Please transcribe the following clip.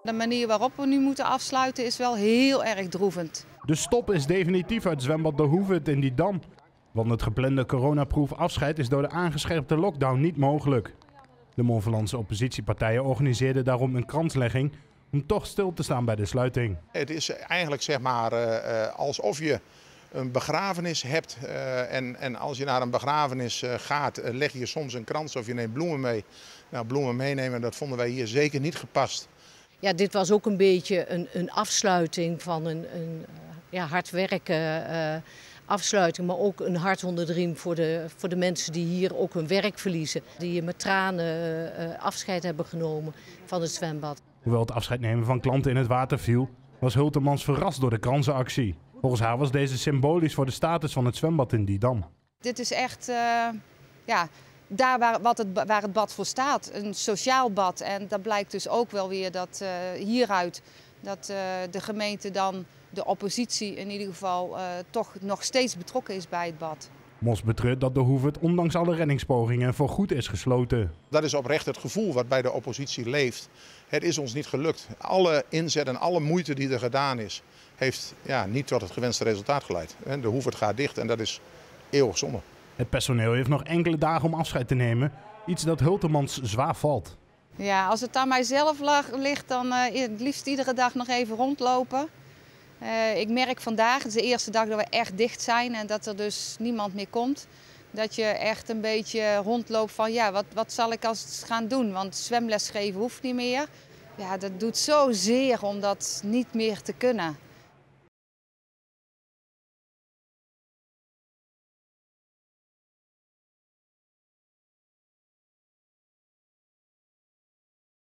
De manier waarop we nu moeten afsluiten is wel heel erg droevend. De stop is definitief uit zwembad De Hoevet in Didam. Want het geplande coronaproof afscheid is door de aangescherpte lockdown niet mogelijk. De Montferlandse oppositiepartijen organiseerden daarom een kranslegging om toch stil te staan bij de sluiting. Het is eigenlijk zeg maar alsof je een begrafenis hebt en als je naar een begrafenis gaat, leg je soms een krans of je neemt bloemen mee. Nou, bloemen meenemen, dat vonden wij hier zeker niet gepast. Ja, dit was ook een beetje een afsluiting van een hard werken afsluiting, maar ook een hart onder de riem voor de mensen die hier ook hun werk verliezen. Die met tranen afscheid hebben genomen van het zwembad. Hoewel het afscheid nemen van klanten in het water viel, was Hultemans verrast door de kransenactie. Volgens haar was deze symbolisch voor de status van het zwembad in Didam. Dit is echt daar waar het bad voor staat, een sociaal bad. En dat blijkt dus ook wel weer dat hieruit dat de gemeente dan, de oppositie in ieder geval, toch nog steeds betrokken is bij het bad. Mos betreurt dat De Hoevet ondanks alle reddingspogingen voorgoed is gesloten. Dat is oprecht het gevoel wat bij de oppositie leeft. Het is ons niet gelukt. Alle inzet en alle moeite die er gedaan is, heeft niet tot het gewenste resultaat geleid. De Hoevet gaat dicht en dat is eeuwig zonde. Het personeel heeft nog enkele dagen om afscheid te nemen, iets dat Hultemans zwaar valt. Ja, als het aan mijzelf ligt, dan het liefst iedere dag nog even rondlopen. Ik merk vandaag, het is de eerste dag dat we echt dicht zijn en dat er dus niemand meer komt. Dat je echt een beetje rondloopt van wat zal ik als het gaan doen? Want zwemles geven hoeft niet meer. Ja, dat doet zo zeer om dat niet meer te kunnen.